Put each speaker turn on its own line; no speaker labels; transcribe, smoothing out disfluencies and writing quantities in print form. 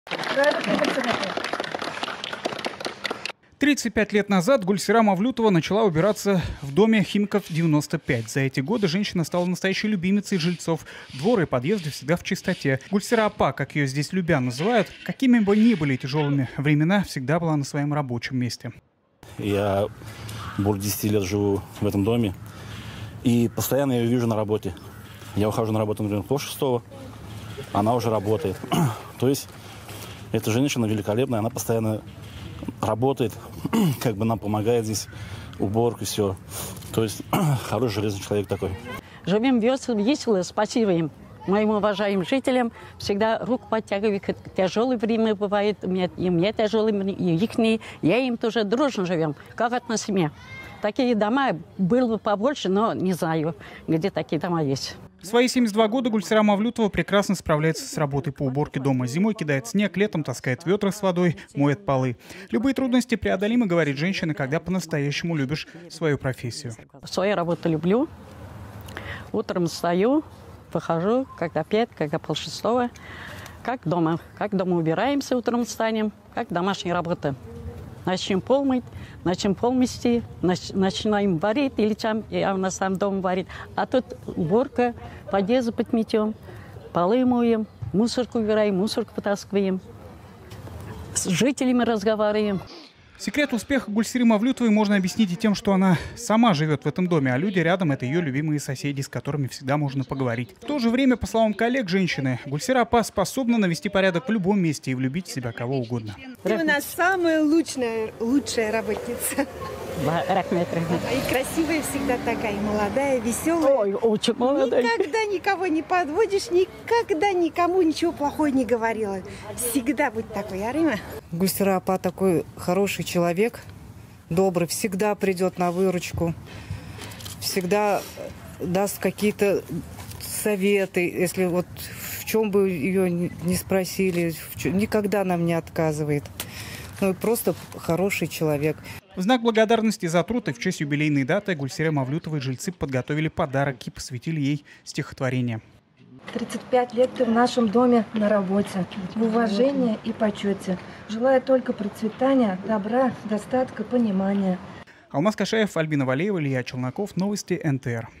35 лет назад Гульсира Мавлютова начала убираться в доме Химков 95. За эти годы женщина стала настоящей любимицей жильцов. Двор и подъезды всегда в чистоте. Гульсира Апа, как ее здесь любя называют, какими бы ни были тяжелыми времена, всегда была на своем рабочем месте.
Я более 10 лет живу в этом доме и постоянно ее вижу на работе. Я ухожу на работу, например, пол-6, она уже работает. То есть эта женщина великолепная, она постоянно работает, как бы нам помогает здесь, уборка, все. То есть хороший железный человек такой.
Живем весело, спасибо им. Моим уважаемым жителям всегда руку подтягиваю. Тяжелое время бывает, и мне тяжелое, и их, я им тоже дружно живем, как одна семья. Такие дома было бы побольше, но не знаю, где такие дома есть.
В свои 72 года Гульсира Мавлютова прекрасно справляется с работой по уборке дома. Зимой кидает снег, летом таскает ведра с водой, моет полы. Любые трудности преодолимы, говорит женщина, когда по-настоящему любишь свою профессию.
Свою работу люблю. Утром встаю, выхожу, когда 5, когда пол-6. Как дома убираемся, утром встанем, как домашняя работа. Начнем пол мыть, начнем пол мести, начинаем варить, или у нас там дом варит. А тут уборка, подъезды подметем, полы моем, мусорку убираем, мусорку потаскиваем, с жителями разговариваем.
Секрет успеха Гульсиры Мавлютовой можно объяснить и тем, что она сама живет в этом доме, а люди рядом – это ее любимые соседи, с которыми всегда можно поговорить. В то же время, по словам коллег женщины, Гульсира Апа способна навести порядок в любом месте и влюбить в себя кого угодно.
Ты у нас самая лучшая работница. И красивая всегда такая, молодая, веселая.
Ой, очень молодая.
Никогда никого не подводишь, никогда никому ничего плохого не говорила. Всегда будь такой, Арима.
Гульсира Апа такой хороший человек, добрый, всегда придет на выручку, всегда даст какие-то советы, если вот в чем бы ее не спросили, никогда нам не отказывает. Ну и просто хороший человек.
В знак благодарности за труд и в честь юбилейной даты Гульсире Мавлютовой жильцы подготовили подарок и посвятили ей стихотворение.
35 лет ты в нашем доме на работе, в уважении и почете. Желаю только процветания, добра, достатка, понимания.
Алмаз Кашаев, Альбина Валеева, Илья Челноков. Новости НТР.